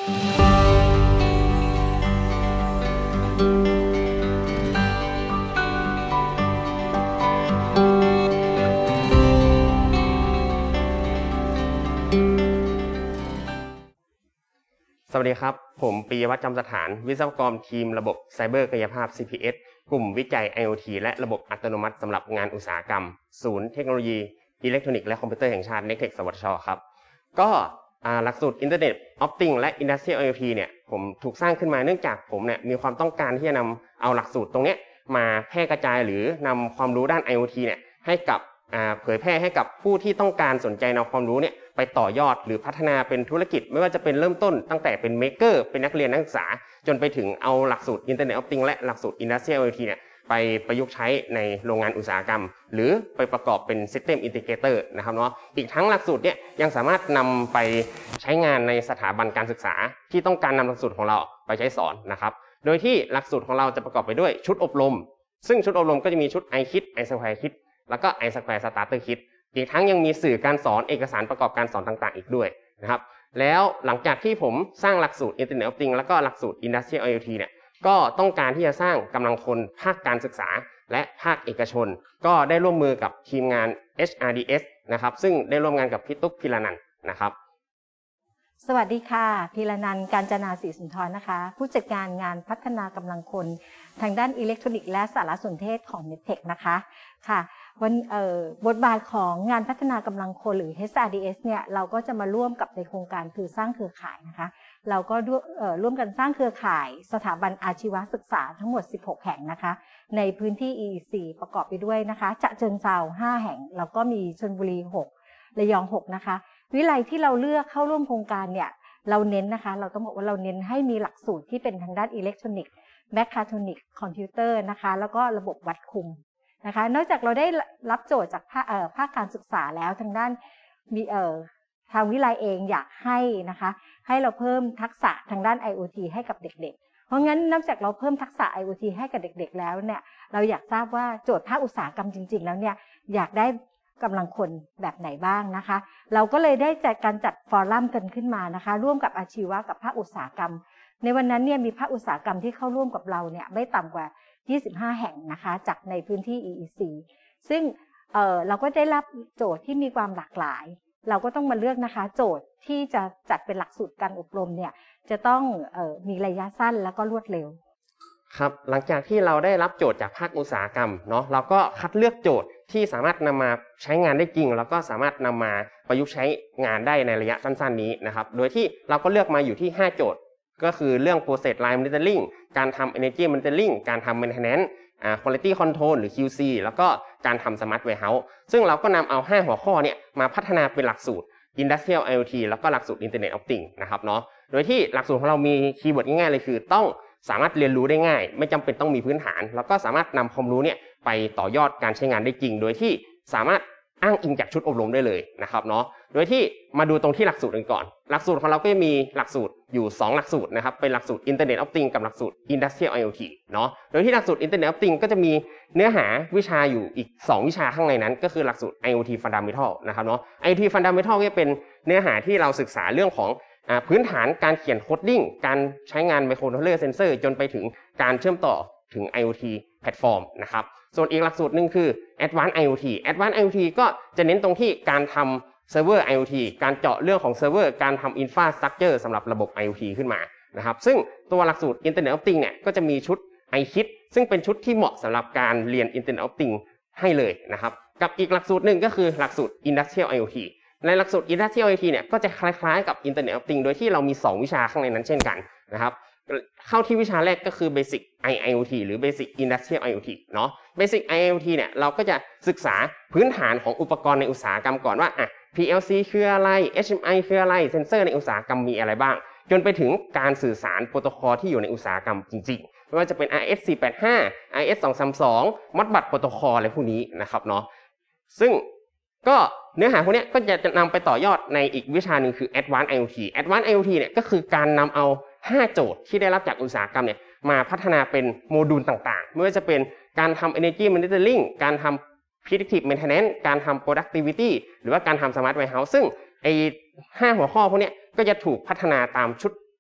สวัสดีครับผมปิยวัฒน์จำสถานวิศวกรทีมระบบไซเบอร์กายภาพ CPS กลุ่มวิจัย IoT และระบบอัตโนมัติสำหรับงานอุตสาหกรรมศูนย์เทคโนโลยีอิเล็กทรอนิกส์และคอมพิวเตอร์แห่งชาติ NECTEC สวทช.ครับก็หลักสูตร Internet of Things และ Industrial IoT เนี่ยผมถูกสร้างขึ้นมาเนื่องจากผมเนี่ยมีความต้องการที่จะนำเอาหลักสูตรตรงนี้มาแพร่กระจายหรือนำความรู้ด้าน IoT เนี่ยให้กับเผยแพร่ให้กับผู้ที่ต้องการสนใจนำความรู้เนี่ยไปต่อยอดหรือพัฒนาเป็นธุรกิจไม่ว่าจะเป็นเริ่มต้นตั้งแต่เป็นเมคเกอร์เป็นนักเรียนนักศึกษาจนไปถึงเอาหลักสูตร Internet of Things และหลักสูตร Industrial IoT เนี่ยไปประยุกต์ใช้ในโรงงานอุตสาหกรรมหรือไปประกอบเป็น System Integrator นะครับเนาะอีกทั้งหลักสูตรเนี่ยยังสามารถนำไปใช้งานในสถาบันการศึกษาที่ต้องการนำหลักสูตรของเราไปใช้สอนนะครับโดยที่หลักสูตรของเราจะประกอบไปด้วยชุดอบรมซึ่งชุดอบรมก็จะมีชุด iKit iSquare Kit แล้วก็ iSquare Starter Kit อีกทั้งยังมีสื่อการสอนเอกสารประกอบการสอนต่างๆอีกด้วยนะครับแล้วหลังจากที่ผมสร้างหลักสูตร Internet of Things แล้วก็หลักสูตร Industrial IoT เนี่ยก็ต้องการที่จะสร้างกำลังคนภาคการศึกษาและภาคเอกชนก็ได้ร่วมมือกับทีมงาน HRDS นะครับซึ่งได้ร่วมงานกับพี่ตุ๊กพิรนันท์นะครับสวัสดีค่ะพิรนันท์ กาญจนาศรีสุนทรนะคะผู้จัดการงานพัฒนากำลังคนทางด้านอิเล็กทรอนิกส์และสารสนเทศของ NECTEC นะคะค่ะวันบทบาทของงานพัฒนากำลังคนหรือ HRDS เนี่ยเราก็จะมาร่วมกับในโครงการคือสร้างเครือข่ายนะคะเราก็ร่วมกันสร้างเครือข่ายสถาบันอาชีวศึกษาทั้งหมด16แห่งนะคะในพื้นที่ EEC ประกอบไปด้วยนะคะฉะเชิงเทรา5แห่งแล้วก็มีชลบุรี6ระยอง6นะคะวิทยาลัยที่เราเลือกเข้าร่วมโครงการเนี่ยเราเน้นนะคะเราต้องบอกว่าเราเน้นให้มีหลักสูตรที่เป็นทางด้านอิเล็กทรอนิกส์แมคคาทรอนิกส์คอมพิวเตอร์นะคะแล้วก็ระบบวัดคุมนะคะนอกจากเราได้รับโจทย์จากภาคการศึกษาแล้วทางด้านมีทางวิทยาลัยเองอยากให้นะคะให้เราเพิ่มทักษะทางด้าน IoT ให้กับเด็กๆเพราะงั้นนอกจากเราเพิ่มทักษะ IoT ให้กับเด็กๆแล้วเนี่ยเราอยากทราบว่าโจทย์ภาคอุตสาหกรรมจริงๆแล้วเนี่ยอยากได้กำลังคนแบบไหนบ้างนะคะเราก็เลยได้จัดฟอรัมกันขึ้นมานะคะร่วมกับอาชีวะกับภาคอุตสาหกรรมในวันนั้นเนี่ยมีภาคอุตสาหกรรมที่เข้าร่วมกับเราเนี่ยไม่ต่ำกว่า25แห่งนะคะจากในพื้นที่ EEC ซึ่งเราก็ได้รับโจทย์ที่มีความหลากหลายเราก็ต้องมาเลือกนะคะโจทย์ที่จะจัดเป็นหลักสูตรการอบรมเนี่ยจะต้องมีระยะสั้นแล้วก็รวดเร็วครับหลังจากที่เราได้รับโจทย์จากภาคอุตสาหกรรมเนาะเราก็คัดเลือกโจทย์ที่สามารถนำมาใช้งานได้จริงแล้วก็สามารถนำมาประยุกต์ใช้งานได้ในระยะสั้นๆนี้นะครับโดยที่เราก็เลือกมาอยู่ที่5โจทย์ก็คือเรื่อง process line monitoring การทำ energy monitoring การทำ maintenance quality control หรือ QC แล้วก็การทำ smart warehouse ซึ่งเราก็นำเอา5หัวข้อเนี่ยมาพัฒนาเป็นหลักสูตร Industrial IoT แล้วก็หลักสูตร Internet of Things นะครับเนาะโดยที่หลักสูตรของเรามีคีย์เวิร์ดง่ายๆเลยคือต้องสามารถเรียนรู้ได้ง่ายไม่จำเป็นต้องมีพื้นฐานแล้วก็สามารถนำความรู้เนี่ยไปต่อยอดการใช้งานได้จริงโดยที่สามารถอ้างอิงจากชุดอบรมได้เลยนะครับเนาะโดยที่มาดูตรงที่หลักสูตรกันก่อนหลักสูตรของเราก็จะมีหลักสูตรอยู่2หลักสูตรนะครับเป็นหลักสูตร Internet of Things กับหลักสูตร Industrial IoT เนาะโดยที่หลักสูตร Internet of Things ก็จะมีเนื้อหาวิชาอยู่อีก2วิชาข้างในนั้นก็คือหลักสูตร IoT Fundamental นะครับเนาะ IoT Fundamental ก็จะเป็นเนื้อหาที่เราศึกษาเรื่องของพื้นฐานการเขียนโคดดิ้งการใช้งานไมโครคอนโทรลเลอร์เซนเซอร์จนไปถึงการเชื่อมต่อถึง IoT แพลตฟอร์มนะครับส่วนอีกหลักสูตรหนึ่งคือ Advanced IoT Advanced IoT ก็จะเน้นตรงที่การทำเซิร์ฟเวอร์ IoT การเจาะเรื่องของเซิร์ฟเวอร์การทำ Infrastructure สำหรับระบบ IoT ขึ้นมานะครับซึ่งตัวหลักสูตร Internet of Things เนี่ยก็จะมีชุด iKit ซึ่งเป็นชุดที่เหมาะสำหรับการเรียน Internet of Things ให้เลยนะครับกับอีกหลักสูตรหนึ่งก็คือหลักสูตร Industrial IoTในหลักสูตร Industrial IoT เนี่ยก็จะคล้ายๆกับ Internet of Things โดยที่เรามี2วิชาข้างในนั้นเช่นกันนะครับเข้าที่วิชาแรกก็คือ Basic IIoT หรือ Basic Industrial IoT เนาะ Basic IIoT เนี่ยเราก็จะศึกษาพื้นฐานของอุปกรณ์ในอุตสาหกรรมก่อนว่า PLC คืออะไร HMI คืออะไรเซนเซอร์ในอุตสาหกรรมมีอะไรบ้างจนไปถึงการสื่อสารโปรโตคอลที่อยู่ในอุตสาหกรรมจริงๆไม่ว่าจะเป็น RS485 RS232 Modbus โปรโตคอลอะไรพวกนี้นะครับเนาะซึ่งก็เนื้อหาพวกนี้ก็จะนำไปต่อยอดในอีกวิชาหนึ่งคือ Advanced IoT Advanced IoT เนี่ยก็คือการนำเอา5โจทย์ที่ได้รับจากอุตสาหกรรมเนี่ยมาพัฒนาเป็นโมดูลต่างๆไม่ว่าจะเป็นการทำ Energy Monitoring การทำ Predictive Maintenance การทำ Productivity หรือว่าการทำ Smart Warehouse ซึ่งไอ้5หัวข้อพวกนี้ก็จะถูกพัฒนาตามชุด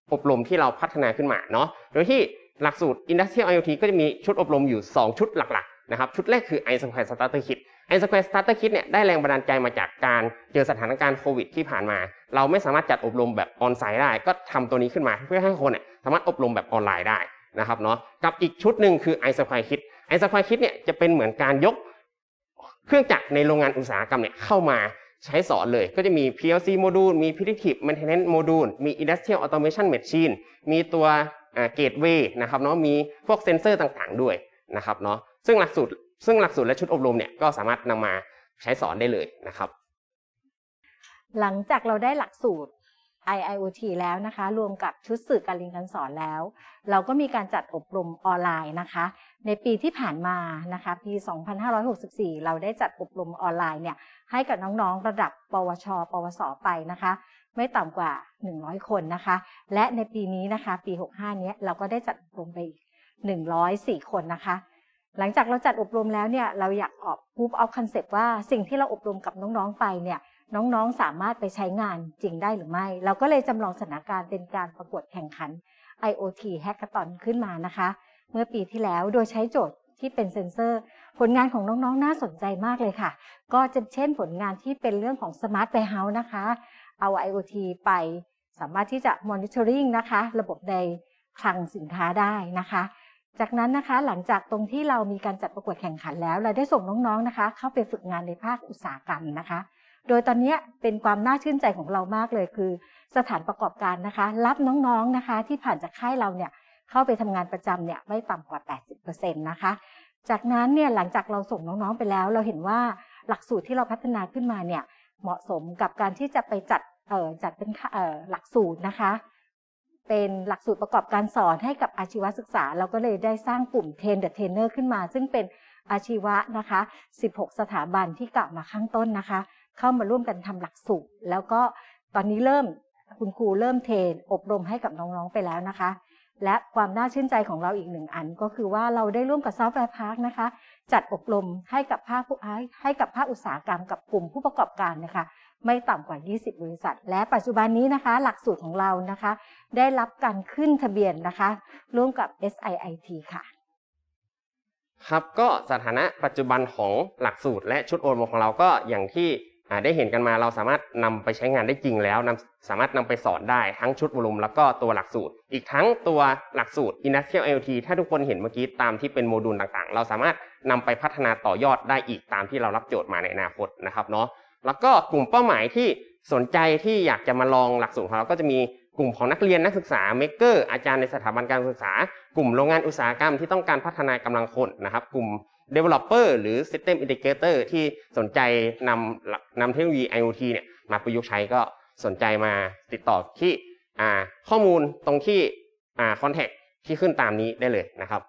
อบรมที่เราพัฒนาขึ้นมาเนาะโดยที่หลักสูตร Industrial IoT ก็จะมีชุดอบรมอยู่2ชุดหลักๆนะครับชุดแรกคือ iSquare Starter Kit iSquare Starter Kit เนี่ยได้แรงบันดาลใจมาจากการเจอสถานการณ์โควิดที่ผ่านมาเราไม่สามารถจัดอบรมแบบออนไซต์ได้ก็ทำตัวนี้ขึ้นมาเพื่อให้คนเนี่ยสามารถอบรมแบบออนไลน์ได้นะครับเนาะกับอีกชุดหนึ่งคือ iSquare Kit iSquare Kit เนี่ยจะเป็นเหมือนการยกเครื่องจักรในโรงงานอุตสาหกรรมเนี่ยเข้ามาใช้สอนเลยก็จะมี PLC โมดูลมี Predictive Maintenance โมดูลมี Industrial Automation Machine มีตัวGateway นะครับเนาะมีพวกเซ็นเซอร์ต่างๆด้วยนะครับเนาะซึ่งหลักสูตรและชุดอบรมเนี่ยก็สามารถนำมาใช้สอนได้เลยนะครับหลังจากเราได้หลักสูตร IIoT แล้วนะคะรวมกับชุดสื่อการเรียนการสอนแล้วเราก็มีการจัดอบรมออนไลน์นะคะในปีที่ผ่านมานะคะปี 2564 เราได้จัดอบรมออนไลน์เนี่ยให้กับน้องๆระดับปวช ปวส ไปนะคะไม่ต่ำกว่า100คนนะคะและในปีนี้นะคะปี 65 นี้เราก็ได้จัดอบรมไปอีก104คนนะคะหลังจากเราจัดอบรมแล้วเนี่ยเราอยากออก proof of concept ว่าสิ่งที่เราอบรมกับน้องๆไปเนี่ยน้องๆสามารถไปใช้งานจริงได้หรือไม่เราก็เลยจำลองสถานการณ์เป็นการประกวดแข่งขัน IoT Hackathon ขึ้นมานะคะเมื่อปีที่แล้วโดยใช้โจทย์ที่เป็นเซ็นเซอร์ผลงานของน้องๆน่าสนใจมากเลยค่ะก็จะเช่นผลงานที่เป็นเรื่องของ Smart Warehouse นะคะเอา IoT ไปสามารถที่จะ monitoring นะคะระบบในคลังสินค้าได้นะคะจากนั้นนะคะหลังจากตรงที่เรามีการจัดประกวดแข่งขันแล้วเราได้ส่งน้องๆนะคะเข้าไปฝึกงานในภาคอุตสาหกรรมนะคะโดยตอนนี้เป็นความน่าชื่นใจของเรามากเลยคือสถานประกอบการนะคะรับน้องๆนะคะที่ผ่านจากค่ายเราเนี่ยเข้าไปทำงานประจำเนี่ยไม่ต่ำกว่า 80% นะคะจากนั้นเนี่ยหลังจากเราส่งน้องๆไปแล้วเราเห็นว่าหลักสูตรที่เราพัฒนาขึ้นมาเนี่ยเหมาะสมกับการที่จะไปจัดเป็นหลักสูตรนะคะเป็นหลักสูตรประกอบการสอนให้กับอาชีวศึกษาเราก็เลยได้สร้างกลุ่ม Train the Trainer ขึ้นมาซึ่งเป็นอาชีวะนะคะ16 สถาบันที่กล่าวมาข้างต้นนะคะเข้ามาร่วมกันทำหลักสูตรแล้วก็ตอนนี้คุณครูเริ่มเทรนอบรมให้กับน้องๆไปแล้วนะคะและความน่าชื่นใจของเราอีกหนึ่งอันก็คือว่าเราได้ร่วมกับซอฟต์แวร์พาร์คนะคะจัดอบรมให้กับภาคอุตสาหกรรมกับกลุ่มผู้ประกอบการนะคะไม่ต่ำกว่า20บริษัทและปัจจุบันนี้นะคะหลักสูตรของเรานะคะได้รับการขึ้นทะเบียนนะคะร่วมกับ SIIT ค่ะครับก็สถานะปัจจุบันของหลักสูตรและชุดอบรมของเราก็อย่างที่ได้เห็นกันมาเราสามารถนำไปใช้งานได้จริงแล้วสามารถนำไปสอนได้ทั้งชุดอบรมแล้วก็ตัวหลักสูตรอีกทั้งตัวหลักสูตร Industrial IoT ถ้าทุกคนเห็นเมื่อกี้ตามที่เป็นโมดูลต่างๆเราสามารถนำไปพัฒนาต่อยอดได้อีกตามที่เรารับโจทย์มาในอนาคตนะครับเนาะแล้วก็กลุ่มเป้าหมายที่สนใจที่อยากจะมาลองหลักสูตรของเราก็จะมีกลุ่มของนักเรียนนักศึกษาเมกเกอร์อาจารย์ในสถาบันการศึกษากลุ่มโรงงานอุตสาหกรรมที่ต้องการพัฒนากำลังคนนะครับกลุ่ม Developer หรือ System Integrator ที่สนใจนำเทคโนโลยี IoT เนี่ยมาประยุกต์ใช้ก็สนใจมาติดต่อที่ข้อมูลตรงที่contact ที่ขึ้นตามนี้ได้เลยนะครับ